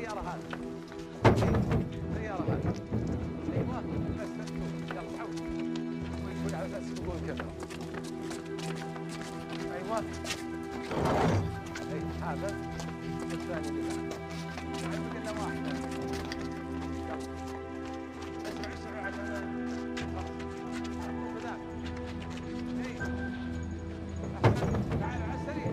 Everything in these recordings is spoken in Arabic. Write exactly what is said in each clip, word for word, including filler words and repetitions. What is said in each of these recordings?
السيارة هذه. السيارة هذه. ايوه بس بس يلا تعود. قول على بس قول كذا. ايوه. اي هذا الثاني اللي بعده. قلنا واحد. يلا. اسمع اسمع عشان تعال على السريع.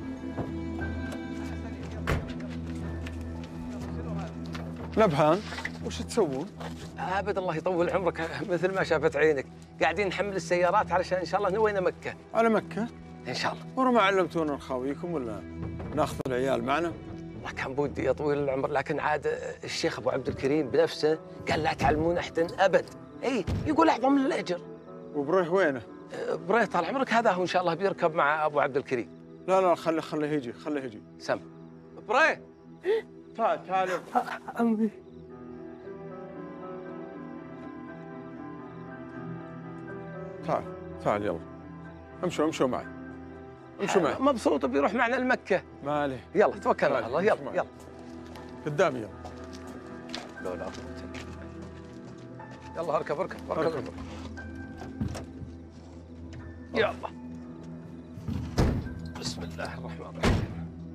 نبهان وش تسوون؟ ابد الله يطول عمرك مثل ما شافت عينك، قاعدين نحمل السيارات علشان ان شاء الله نوينا مكه. على مكة؟ ان شاء الله. ورا ما علمتونا نخاويكم ولا ناخذ العيال معنا؟ والله كان بودي يا طويل العمر، لكن عاد الشيخ ابو عبد الكريم بنفسه قال لا تعلمون احدا ابد. اي يقول اعظم الاجر. وبريه وينه؟ بريه طال عمرك هذا هو ان شاء الله بيركب مع ابو عبد الكريم. لا لا خليه خليه يجي خليه يجي. سم. بريه تعال تعال عمي. تعال تعال يلا امشوا امشوا معي امشوا معي. مبسوط بيروح معنا المكة. ما عليه. يلا توكل على الله. يلا يلا قدامي يلا. لا لا يلا اركب اركب اركب, أركب. يلا بسم الله الرحمن الرحيم.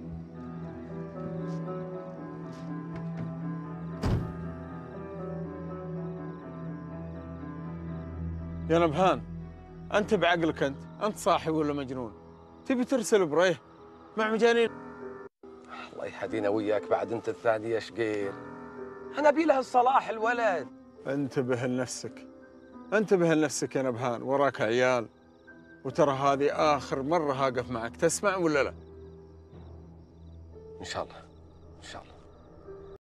يا نبهان انت بعقلك انت انت صاحي ولا مجنون؟ تبي ترسل بريه مع مجانين؟ الله يهدينا وياك بعد انت الثاني يا شقير. انا ابي له الصلاح الولد. انتبه لنفسك انتبه لنفسك يا نبهان، وراك عيال، وترى هذه اخر مره هاقف معك، تسمع ولا لا؟ ان شاء الله ان شاء الله.